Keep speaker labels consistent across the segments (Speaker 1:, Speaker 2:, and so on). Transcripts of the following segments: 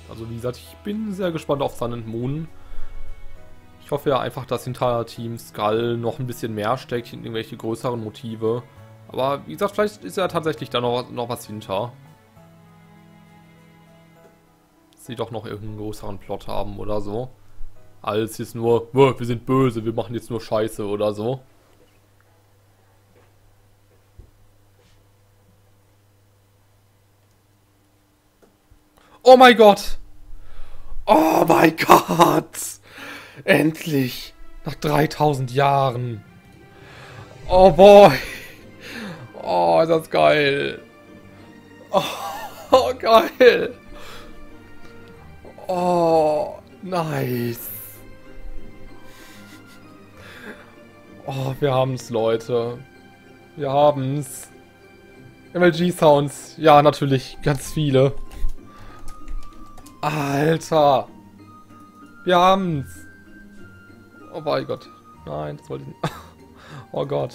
Speaker 1: Also wie gesagt, ich bin sehr gespannt auf Sun and Moon. Ich hoffe ja einfach, dass hinter Team Skull noch ein bisschen mehr steckt, irgendwelche größeren Motive. Aber wie gesagt, vielleicht ist ja tatsächlich da noch was hinter. Dass sie doch noch irgendeinen größeren Plot haben oder so. Als jetzt nur, wir sind böse, wir machen jetzt nur Scheiße oder so. Oh mein Gott! Oh mein Gott! Endlich! Nach 3000 Jahren! Oh boy! Oh, ist das geil! Oh, geil! Oh, nice! Oh, wir haben's, Leute. Wir haben's. MLG-Sounds. Ja, natürlich. Ganz viele. Alter. Wir haben's. Oh mein Gott. Nein, das wollte ich nicht. Oh Gott.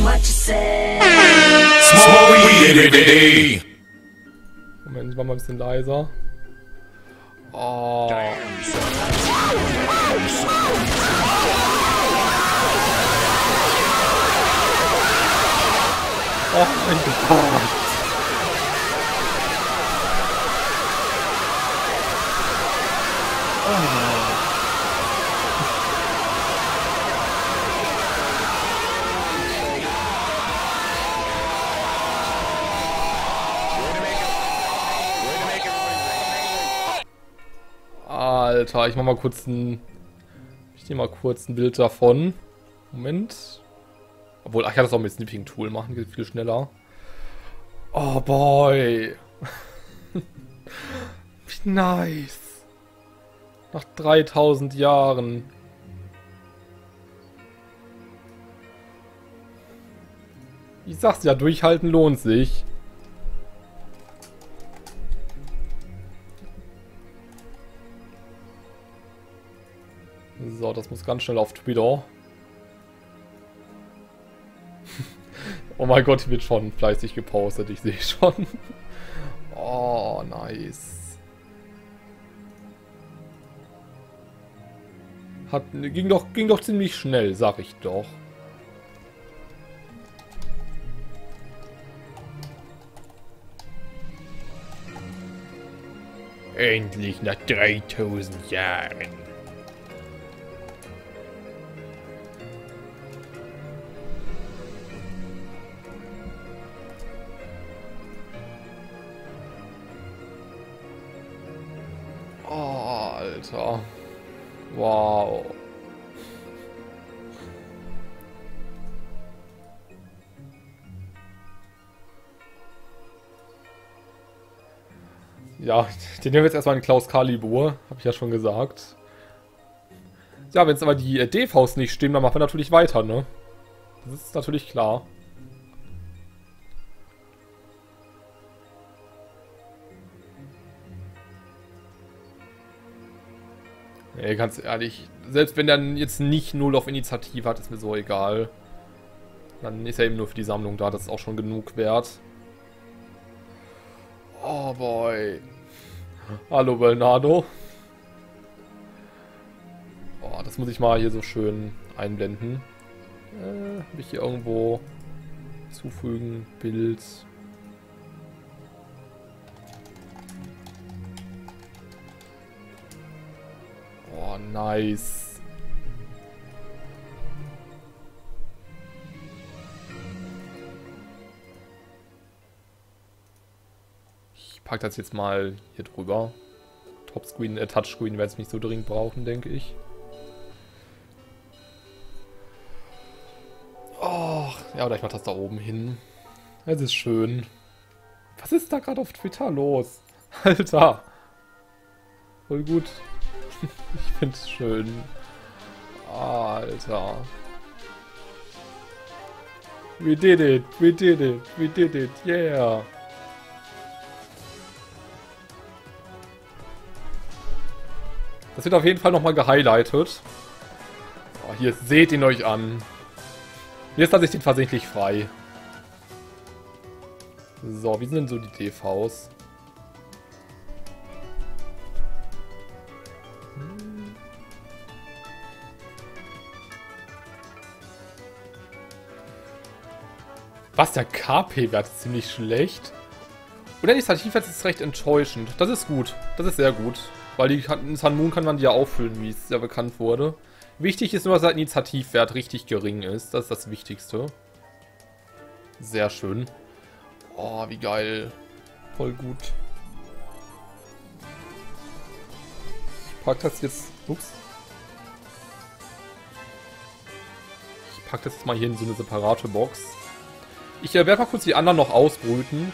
Speaker 1: Moment, ich mach mal ein bisschen leiser. Oh. Oh mein Gott. Alter, ich mach mal kurz ein... Ich nehme mal kurz ein Bild davon. Moment. Obwohl, ach, ich kann das auch mit Snipping Tool machen, geht viel schneller. Oh boy. Wie nice. Nach 3000 Jahren. Ich sag's ja, durchhalten lohnt sich. So, das muss ganz schnell auf Twitter. Oh mein Gott, hier wird schon fleißig gepostet, ich sehe schon. Oh, nice. Ging doch ziemlich schnell, sag ich doch. Endlich nach 3000 Jahren. Oh, Alter. Wow. Ja, den nehmen wir jetzt erstmal in Klaus Kalibur, habe ich ja schon gesagt. Ja, wenn es aber die DVs nicht stimmen, dann machen wir natürlich weiter, ne? Das ist natürlich klar. Ey, ganz ehrlich, selbst wenn er jetzt nicht 0 auf Initiative hat, ist mir so egal. Dann ist er eben nur für die Sammlung da, das ist auch schon genug wert. Oh boy. Hallo Bernardo. Oh, das muss ich mal hier so schön einblenden. Habe ich hier irgendwo zufügen, Bild. Oh, nice. Ich packe das jetzt mal hier drüber. Topscreen, Touchscreen werde ich nicht so dringend brauchen, denke ich. Oh, ja, oder ich mache das da oben hin. Es ist schön. Was ist da gerade auf Twitter los? Alter. Voll gut. Ich find's schön. Alter. We did it, we did it, we did it, yeah. Das wird auf jeden Fall nochmal gehighlightet. Oh, hier, seht ihn euch an. Jetzt lasse ich den versehentlich frei. So, wie sind denn so die DVs? Was, der KP-Wert ist ziemlich schlecht. Und der Initiativwert ist recht enttäuschend. Das ist gut. Das ist sehr gut. Weil die Sun Moon kann man die ja auffüllen, wie es ja bekannt wurde. Wichtig ist nur, dass der Initiativwert richtig gering ist. Das ist das Wichtigste. Sehr schön. Oh, wie geil. Voll gut. Ich pack das jetzt... Ups. Ich pack das jetzt mal hier in so eine separate Box. Ich werde mal kurz die anderen noch ausbrüten.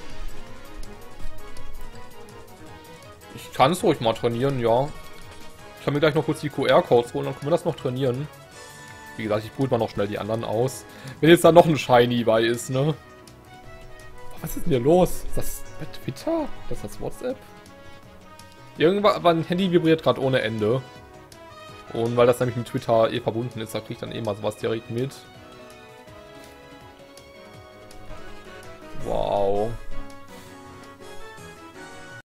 Speaker 1: Ich kann es ruhig mal trainieren, ja. Ich kann mir gleich noch kurz die QR-Codes holen, dann können wir das noch trainieren. Wie gesagt, ich brüte mal noch schnell die anderen aus. Wenn jetzt da noch ein Shiny bei ist, ne? Was ist denn hier los? Ist das bei Twitter? Das ist das WhatsApp? Irgendwann, aber ein Handy vibriert gerade ohne Ende. Und weil das nämlich mit Twitter eh verbunden ist, da kriege ich dann eh mal sowas direkt mit. Wow.